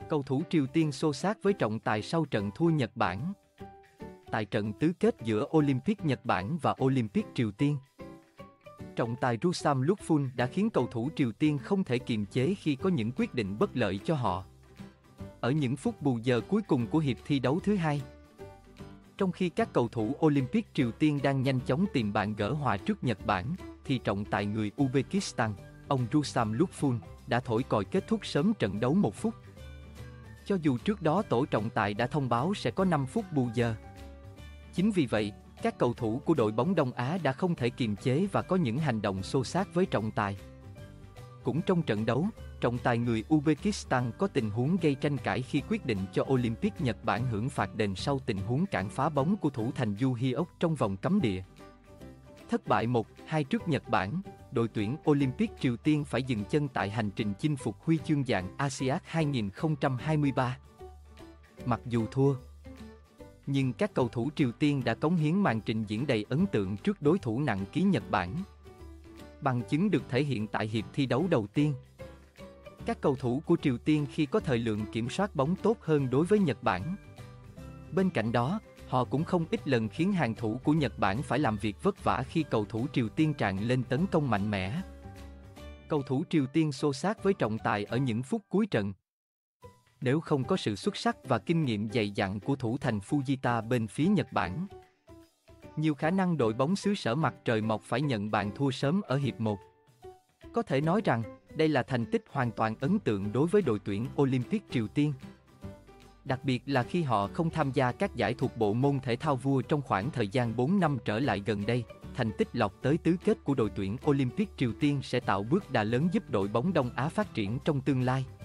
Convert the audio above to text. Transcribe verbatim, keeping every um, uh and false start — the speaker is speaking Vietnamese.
Cầu thủ Triều Tiên xô xát với trọng tài sau trận thua Nhật Bản. Tại trận tứ kết giữa Olympic Nhật Bản và Olympic Triều Tiên, trọng tài Rusam Lukfun đã khiến cầu thủ Triều Tiên không thể kiềm chế khi có những quyết định bất lợi cho họ. Ở những phút bù giờ cuối cùng của hiệp thi đấu thứ hai, trong khi các cầu thủ Olympic Triều Tiên đang nhanh chóng tìm bàn gỡ hòa trước Nhật Bản, thì trọng tài người Uzbekistan, ông Rusam Lukfun, đã thổi còi kết thúc sớm trận đấu một phút. Cho dù trước đó tổ trọng tài đã thông báo sẽ có năm phút bù giờ. Chính vì vậy, các cầu thủ của đội bóng Đông Á đã không thể kiềm chế và có những hành động xô xát với trọng tài. Cũng trong trận đấu, trọng tài người Uzbekistan có tình huống gây tranh cãi khi quyết định cho Olympic Nhật Bản hưởng phạt đền sau tình huống cản phá bóng của thủ thành Yoo Hyuk trong vòng cấm địa. Thất bại một hai trước Nhật Bản, đội tuyển Olympic Triều Tiên phải dừng chân tại hành trình chinh phục huy chương vàng a si an hai không hai ba. Mặc dù thua, nhưng các cầu thủ Triều Tiên đã cống hiến màn trình diễn đầy ấn tượng trước đối thủ nặng ký Nhật Bản. Bằng chứng được thể hiện tại hiệp thi đấu đầu tiên. Các cầu thủ của Triều Tiên khi có thời lượng kiểm soát bóng tốt hơn đối với Nhật Bản. Bên cạnh đó, họ cũng không ít lần khiến hàng thủ của Nhật Bản phải làm việc vất vả khi cầu thủ Triều Tiên tràn lên tấn công mạnh mẽ. Cầu thủ Triều Tiên xô xát với trọng tài ở những phút cuối trận. Nếu không có sự xuất sắc và kinh nghiệm dày dặn của thủ thành Fujita bên phía Nhật Bản, nhiều khả năng đội bóng xứ sở mặt trời mọc phải nhận bàn thua sớm ở hiệp một. Có thể nói rằng, đây là thành tích hoàn toàn ấn tượng đối với đội tuyển Olympic Triều Tiên. Đặc biệt là khi họ không tham gia các giải thuộc bộ môn thể thao vua trong khoảng thời gian bốn năm trở lại gần đây, thành tích lọt tới tứ kết của đội tuyển Olympic Triều Tiên sẽ tạo bước đà lớn giúp đội bóng Đông Á phát triển trong tương lai.